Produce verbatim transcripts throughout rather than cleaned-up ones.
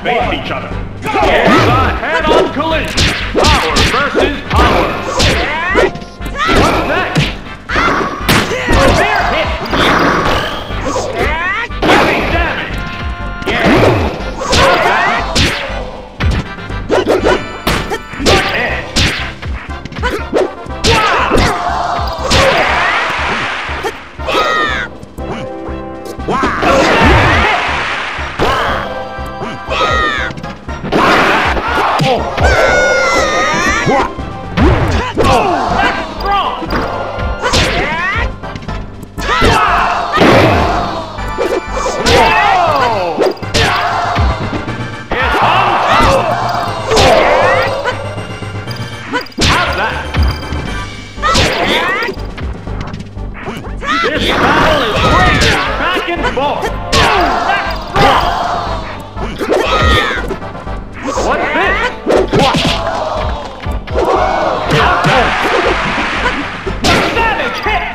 face each other. It's a head-on collision. Power versus power. What's next? Severe hit. Heavy damage. Yeah. Good hit. This battle is raging back and forth. What's this? Savage hit!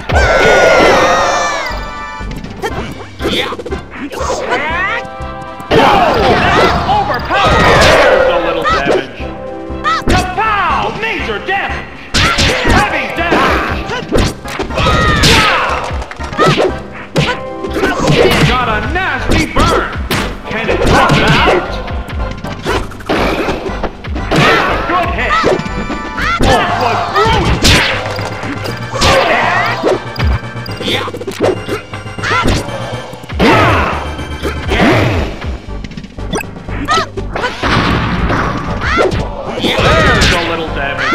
Overpowered! There's a little damage. Kapow! Major damage! Heavy damage! He's got a nasty burn! Can it drop out? It's a good hit! That was brutal! Yeah! There's a little damage!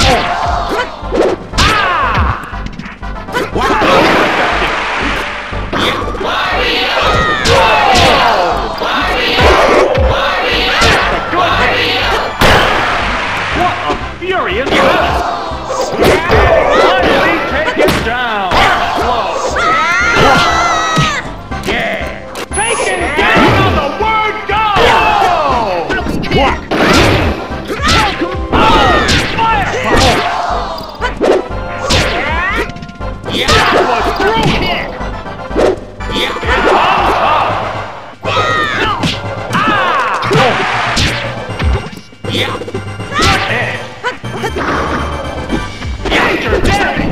Furious battle! Finally take it down! Slow! Yeah! Taken down on the word go! What? Fire! Yeah! That was through kick! Yeah! It's on top! Ah! Yeah! Good hit! Major damage!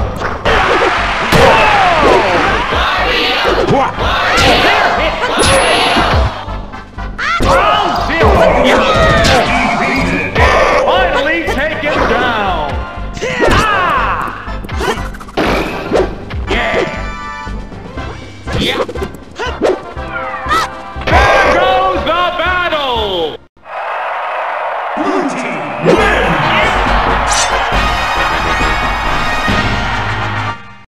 Whoa! Fair hit! Ground zero! Finally take him down! Ah! Yeah! Yeah!